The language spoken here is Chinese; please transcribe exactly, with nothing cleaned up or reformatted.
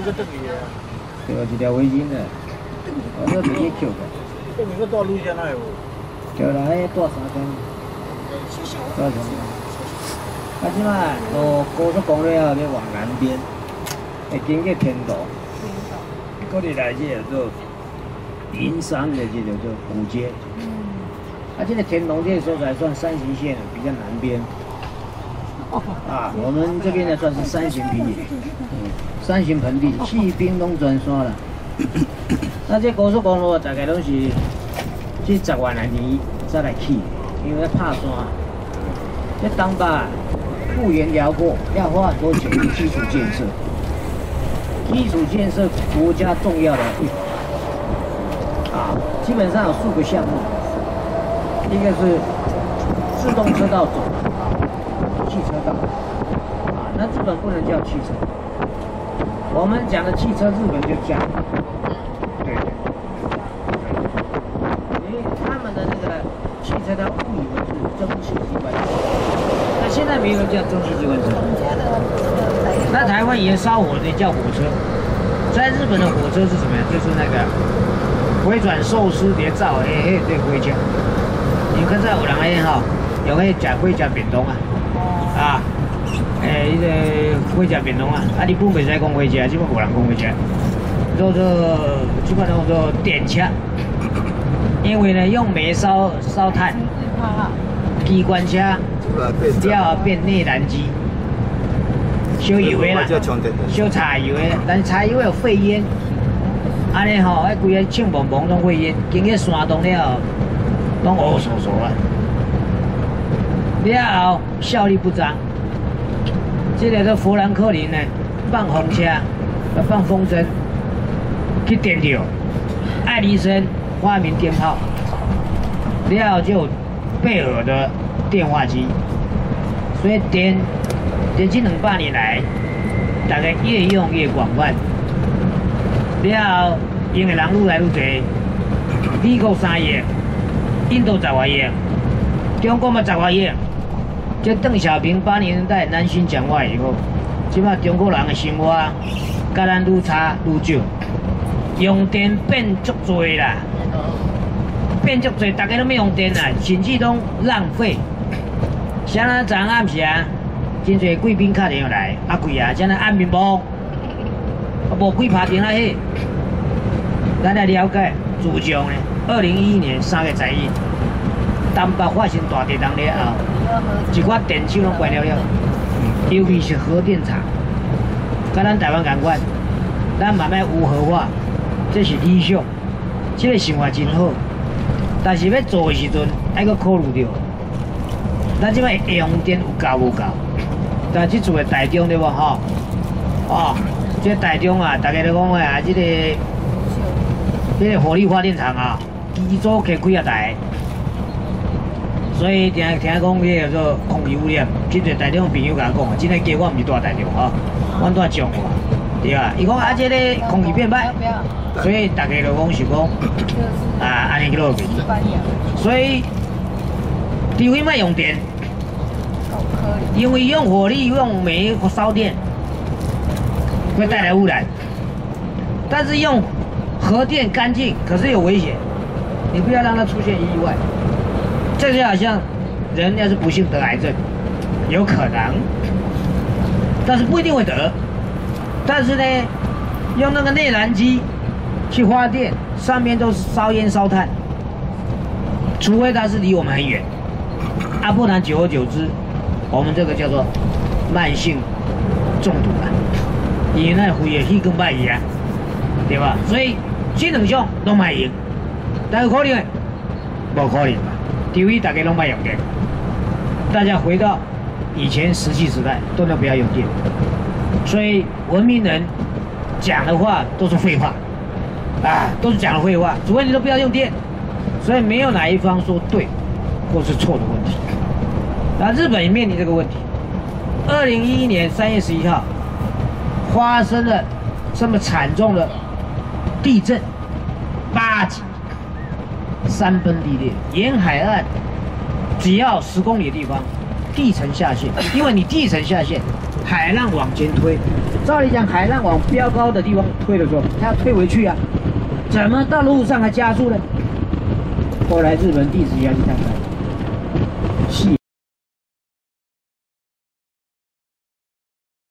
个等于。 对，一条围巾的，我这直接扣的。 等于个大路线来无？ 就来迄大三根，大三根。啊，即摆路高速公路后要往南边，会经过天道，过嚟来这叫做云山的，这叫做古街。啊，这个天龙这个所在算山形县比较南边。啊，我们这边呢算是山形平野，嗯，山形盆地，去屏东专山了。那这高速公路大概拢是这十万来年才来起，因为要爬山。这东北幅员辽阔，要花很多钱去基础建设。基础建设国家重要的一环啊，基本上有数个项目，一个是自动车道走廊，汽车道啊，那日本不能叫汽车，我们讲的汽车，日本就叫。对对。因为他们的那个汽车，他误以为是蒸汽机关车，那现在没有叫蒸汽机关车。那台湾也烧火的叫火车，在日本的火车是什么呀？就是那个回转寿司碟造的迄个火车。你看在有人迄吼，用迄食火车便当啊，啊，诶，迄个火车便当啊，啊，日本袂使讲火车，即摆无人讲火车。叫做基本上叫做电车，因为呢用煤烧烧炭，机关车了变内燃机，烧油的啦，烧柴油的，但是柴油有废烟，安尼吼，迄规个呛蒙蒙拢废烟，经过山洞了，拢乌索索啊，了后效率不彰，这个是富兰克林呢放风车，要放风筝。去电掉，爱迪生发明电炮，然后就贝尔的电话机，所以电电这两百年来，大概越用越广泛，然后用的人愈来愈多，美国三亿，印度十外亿，中国嘛十外亿，这邓小平八零年代南巡讲话以后，即摆中国人的生活甲咱愈差愈少。用电变足多啦，变足多，大家都没用电啦，甚至拢浪费。像咱昨暗时啊，真侪贵宾打电话来，啊贵啊，像咱暗暝无，啊无几拍电话迄。咱来了解自从呢，二零一一年三月十一，东北发生大地震了后，一寡电厂拢关了了，尤其是核电厂，甲咱台湾同款，咱慢慢无核化。这是理想，这个想法真好，但是要做的时阵，还阁考虑到，咱即摆用电有够无够？但即厝的台中对无吼？哦，这台中啊，大家都讲啊，这个这个火力发电厂啊，机组开几啊台，所以听听讲这个做空气污染，真侪台中朋友甲我讲，真个假我毋是住台中吼，阮住彰化，对啊，伊讲啊，这个空气变歹。所以大家就讲是讲，啊，安尼去落去。所以，除非卖用电，因为用火力、用煤烧电会带来污染。但是用核电干净，可是有危险，你不要让它出现意外。这就好像人要是不幸得癌症，有可能，但是不一定会得。但是呢，用那个内燃机。去发电，上面都是烧烟烧炭，除非它是离我们很远，啊，不然久而久之，我们这个叫做慢性中毒啊，因为那肺的气更歹去啊，对吧？所以这两项都卖用，但有可能的，无可能吧？除非大家拢卖用电，大家回到以前石器时代，都能不要用电，所以文明人讲的话都是废话。啊，都是讲的废话，除非你都不要用电，所以没有哪一方说对或是错的问题。那日本也面临这个问题。二零一一年三月十一号发生了这么惨重的地震，八级，山崩地裂，沿海岸只要十公里的地方地层下陷，因为你地层下陷， 海浪往前推。照理讲，海浪往标高的地方推的时候，它要推回去啊，怎么到路上还加速呢？后来日本地质学家去看看，细。